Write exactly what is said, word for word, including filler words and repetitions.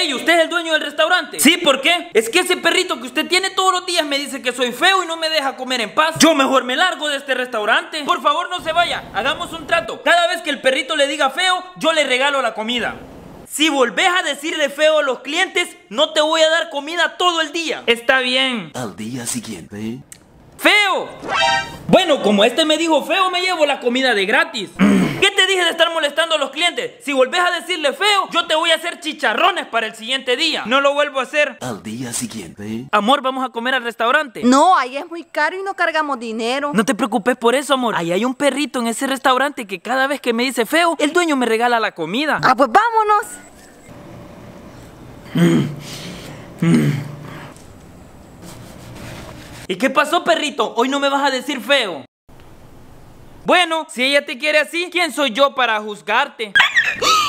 Ey, ¿usted es el dueño del restaurante? Sí, ¿por qué? Es que ese perrito que usted tiene todos los días me dice que soy feo y no me deja comer en paz. Yo mejor me largo de este restaurante. Por favor, no se vaya, hagamos un trato. Cada vez que el perrito le diga feo, yo le regalo la comida. Si volvés a decirle feo a los clientes, no te voy a dar comida todo el día. Está bien. Al día siguiente. ¡Feo! Bueno, como este me dijo feo, me llevo la comida de gratis. ¿Qué te dije de estar molestando a los clientes? Si volvés a decirle feo, yo te voy a hacer chicharrones para el siguiente día. No lo vuelvo a hacer. Al día siguiente. Amor, ¿vamos a comer al restaurante? No, ahí es muy caro y no cargamos dinero. No te preocupes por eso, amor. Ahí hay un perrito en ese restaurante que cada vez que me dice feo, el dueño me regala la comida. Ah, pues vámonos. Mm. Mm. ¿Y qué pasó, perrito? Hoy no me vas a decir feo. Bueno, si ella te quiere así, ¿quién soy yo para juzgarte?